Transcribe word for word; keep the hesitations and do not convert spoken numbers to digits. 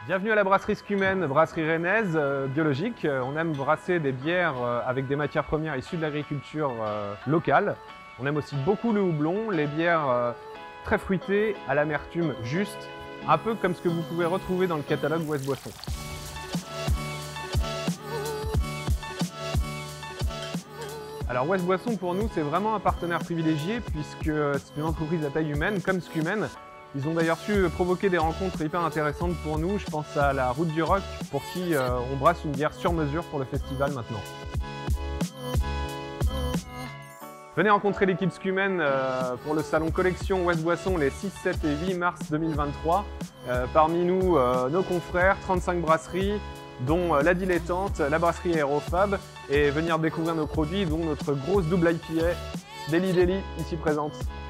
Bienvenue à la brasserie Scumen, brasserie rennaise, euh, biologique. Euh, on aime brasser des bières euh, avec des matières premières issues de l'agriculture euh, locale. On aime aussi beaucoup le houblon, les bières euh, très fruitées, à l'amertume juste, un peu comme ce que vous pouvez retrouver dans le catalogue West Boisson. Alors West Boisson pour nous c'est vraiment un partenaire privilégié puisque c'est une entreprise à taille humaine comme Scumen. Ils ont d'ailleurs su provoquer des rencontres hyper intéressantes pour nous. Je pense à la Route du Rock pour qui euh, on brasse une bière sur mesure pour le festival maintenant. Venez rencontrer l'équipe Scumen euh, pour le salon collection West Boisson les six, sept et huit mars deux mille vingt-trois. Euh, parmi nous, euh, nos confrères, trente-cinq brasseries, dont euh, la Dilettante, la brasserie Aérofab, et venir découvrir nos produits, dont notre grosse double I P A, Deli Deli, ici présente.